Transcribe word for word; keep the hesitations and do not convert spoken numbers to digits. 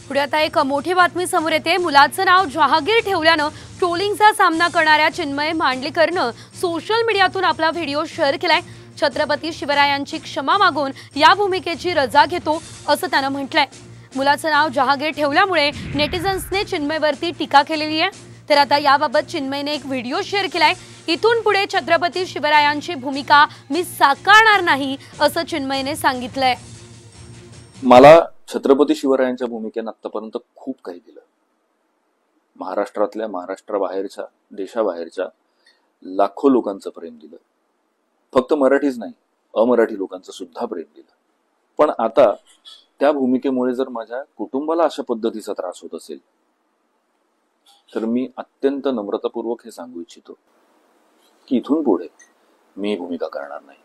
पुढे आता एक मोठी बातमी समोर येते। मुलाचं नाव जहागीर ठेवल्यानं ट्रोलिंगचा सामना करणाऱ्या चिन्मय मांडलेकरनं सोशल मीडियातून आपला व्हिडिओ शेअर केलाय। छत्रपती शिवरायांची क्षमा मागून या भूमिकेची रजा घेतो असं त्यानं म्हटलंय। मुलाचं नाव जहागीर ठेवल्यामुळे नेटिझन्सने चिन्मयवरती टीका केलेली आहे। तर आता याबाबत चिन्मयने एक व्हिडिओ शेअर केलाय। इथून पुढे छत्रपती शिवरायांची भूमिका मी साकारणार नाही असं चिन्मयने सांगितलंय। मला छत्रपती शिवरायांच्या भूमिकेने आतापर्यंत खूप काही दिलं। महाराष्ट्रातल्या, महाराष्ट्राबाहेरच्या, देशाबाहेरच्या लाखो लोकांचं प्रेम दिलं। फक्त मराठीच नाही, अमराठी लोकांचं सुद्धा प्रेम दिलं। पण आता त्या भूमिकेमुळे जर माझ्या कुटुंबाला अशा पद्धतीचा त्रास होत असेल तर मी अत्यंत नम्रतापूर्वक हे सांगू इच्छितो की इथून पुढे मी भूमिका करणार नाही।